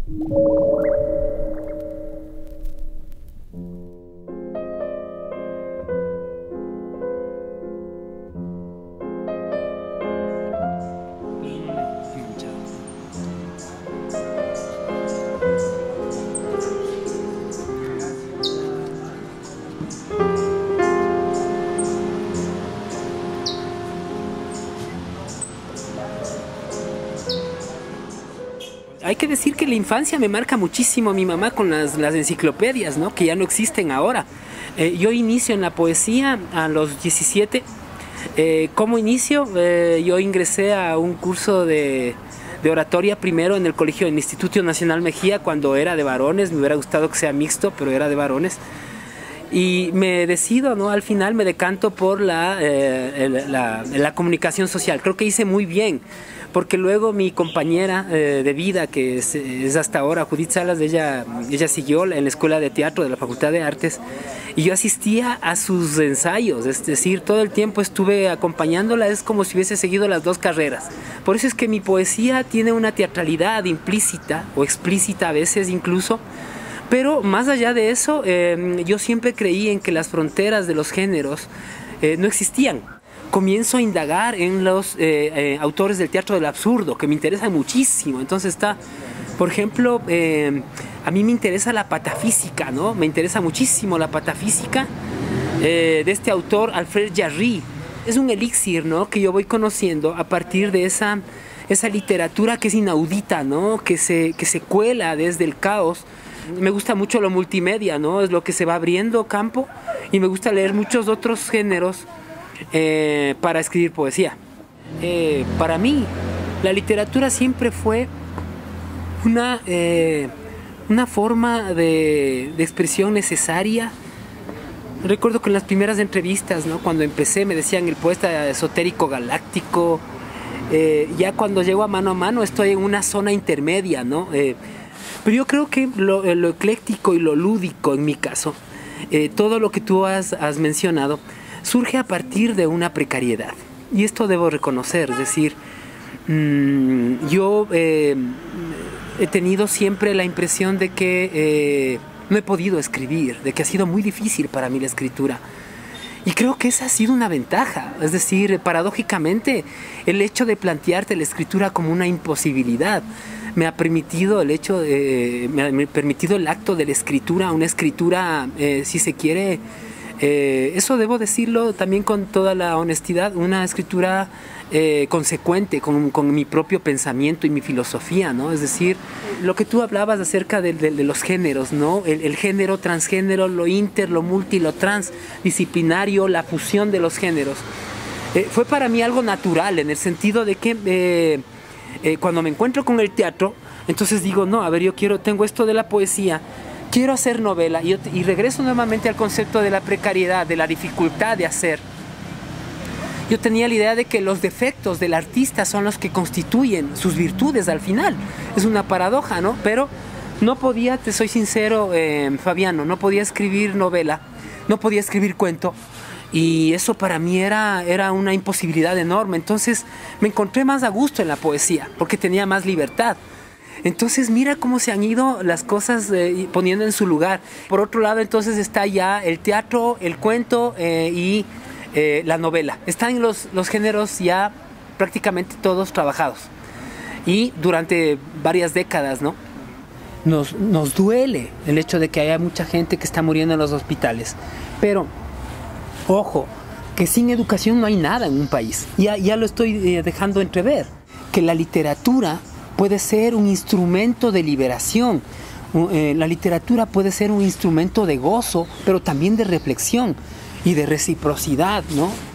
Hay que decir que la infancia me marca muchísimo a mi mamá con las enciclopedias, ¿no? Que ya no existen ahora. Yo inicio en la poesía a los 17. ¿Cómo inicio? Yo ingresé a un curso de oratoria primero en el colegio del Instituto Nacional Mejía cuando era de varones. Me hubiera gustado que sea mixto, pero era de varones. Y me decido, ¿no? Al final me decanto por la comunicación social. Creo que hice muy bien, porque luego mi compañera de vida, que es hasta ahora Judith Salas, ella siguió en la Escuela de Teatro de la Facultad de Artes, y yo asistía a sus ensayos, es decir, todo el tiempo estuve acompañándola, es como si hubiese seguido las dos carreras. Por eso es que mi poesía tiene una teatralidad implícita o explícita a veces incluso. Pero más allá de eso, yo siempre creí en que las fronteras de los géneros no existían. Comienzo a indagar en los autores del teatro del absurdo, que me interesan muchísimo. Entonces está, por ejemplo, a mí me interesa la patafísica, ¿no? Me interesa muchísimo la patafísica de este autor, Alfred Jarry. Es un elixir, ¿no? Que yo voy conociendo a partir de esa literatura que es inaudita, ¿no? Que se cuela desde el caos. Me gusta mucho lo multimedia, ¿no? Es lo que se va abriendo campo, y me gusta leer muchos otros géneros para escribir poesía. Para mí, la literatura siempre fue una forma de expresión necesaria. Recuerdo que en las primeras entrevistas, ¿no? Cuando empecé me decían el poeta esotérico galáctico. Ya cuando llego a mano estoy en una zona intermedia, ¿no? Pero yo creo que lo ecléctico y lo lúdico, en mi caso, todo lo que tú has mencionado, surge a partir de una precariedad. Y esto debo reconocer, es decir, yo he tenido siempre la impresión de que no he podido escribir, de que ha sido muy difícil para mí la escritura. Y creo que esa ha sido una ventaja, es decir, paradójicamente, el hecho de plantearte la escritura como una imposibilidad me ha permitido el acto de la escritura, una escritura, si se quiere, eso debo decirlo también con toda la honestidad, una escritura consecuente con mi propio pensamiento y mi filosofía, ¿no? Es decir, lo que tú hablabas acerca de los géneros, ¿no? El género, transgénero, lo inter, lo multi, lo transdisciplinario, la fusión de los géneros. Fue para mí algo natural, en el sentido de que cuando me encuentro con el teatro, entonces digo, no, a ver, tengo esto de la poesía, quiero hacer novela, y regreso nuevamente al concepto de la precariedad, de la dificultad de hacer. Yo tenía la idea de que los defectos del artista son los que constituyen sus virtudes al final. Es una paradoja, ¿no? Pero no podía, te soy sincero, Fabiano, no podía escribir novela, no podía escribir cuento. Y eso para mí era una imposibilidad enorme. Entonces me encontré más a gusto en la poesía, porque tenía más libertad. Entonces mira cómo se han ido las cosas poniendo en su lugar. Por otro lado, entonces está ya el teatro, el cuento y la novela. Están los géneros ya prácticamente todos trabajados. Y durante varias décadas, ¿no? Nos duele el hecho de que haya mucha gente que está muriendo en los hospitales. Pero ojo, que sin educación no hay nada en un país. Ya lo estoy dejando entrever. Que la literatura puede ser un instrumento de liberación. La literatura puede ser un instrumento de gozo, pero también de reflexión y de reciprocidad, ¿no?